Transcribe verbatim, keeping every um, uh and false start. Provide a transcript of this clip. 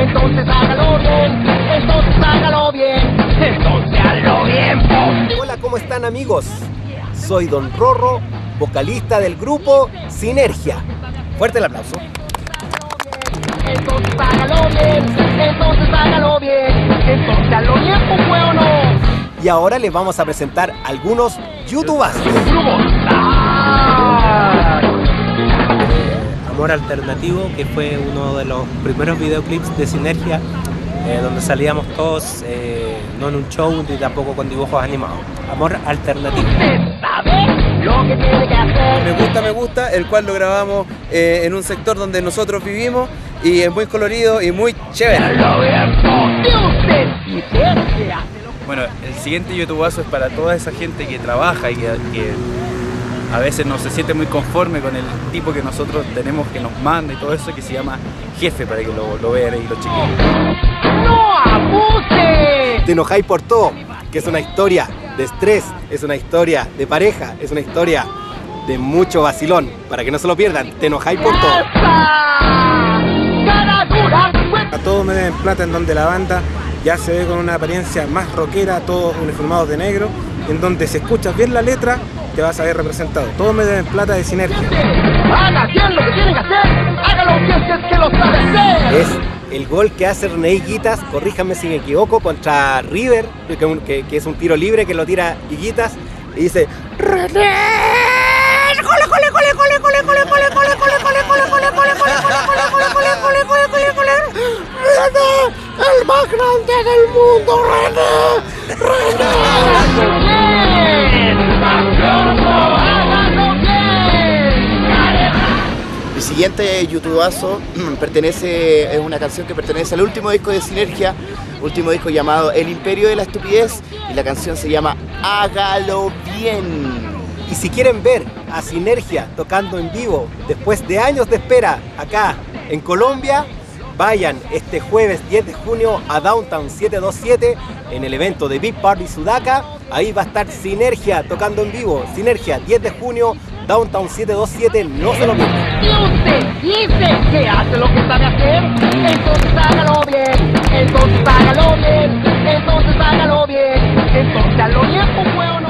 entonces hágalo bien, entonces hágalo bien, entonces hágalo bien, po. Hola, ¿cómo están, amigos? Soy Don Rorro, vocalista del grupo Sinergia. Fuerte el aplauso. Entonces hágalo bien, entonces hágalo bien, entonces hágalo bien, pues, ¿o no? Y ahora les vamos a presentar algunos youtubers. Amor Alternativo, que fue uno de los primeros videoclips de Sinergia, eh, donde salíamos todos, eh, no en un show ni tampoco con dibujos animados. Amor Alternativo. ¿Sabe lo que tiene que hacer? Me gusta, me gusta, el cual lo grabamos eh, en un sector donde nosotros vivimos y es muy colorido y muy chévere. Hágalo bien, po. Y usted, Sinergia. Bueno, el siguiente youtubazo es para toda esa gente que trabaja y que, que a veces no se siente muy conforme con el tipo que nosotros tenemos que nos manda y todo eso, que se llama Jefe, para que lo, lo vean y lo chequen. ¡No abuse! Te enojáis por todo, que es una historia de estrés, es una historia de pareja, es una historia de mucho vacilón. Para que no se lo pierdan, Te enojáis por todo. A todos me deben plata, en donde la banda ya se ve con una apariencia más rockera, todos uniformados de negro, en donde si escuchas bien la letra, te vas a ver representado. Todos me deben plata de Sinergia. Haga bien lo que tienen que hacer, hágalo bien si es que lo sabe hacer. Es el gol que hace René Higuitas, corríjanme si me equivoco, contra River, que, que, que es un tiro libre que lo tira Higuitas, y dice: ¡René! ¡Cole, cole, cole, cole, cole, cole, cole, cole, cole, cole, cole, cole, cole, cole, cole, cole, cole, cole, cole, cole! ¡René! ¡El más grande del mundo! ¡René! El siguiente youtubazo pertenece, es una canción que pertenece al último disco de Sinergia, último disco llamado El Imperio de la Estupidez, y la canción se llama Hágalo Bien. Y si quieren ver a Sinergia tocando en vivo después de años de espera acá en Colombia, vayan este jueves diez de junio a Downtown setecientos veintisiete en el evento de Big Party Sudaca. Ahí va a estar Sinergia tocando en vivo. Sinergia, diez de junio, Downtown setecientos veintisiete, no se lo pierdan. Y usted dice que hace lo que sabe hacer, entonces hágalo bien, entonces hágalo bien, entonces hágalo bien, entonces hágalo bien, pues, ¿o no?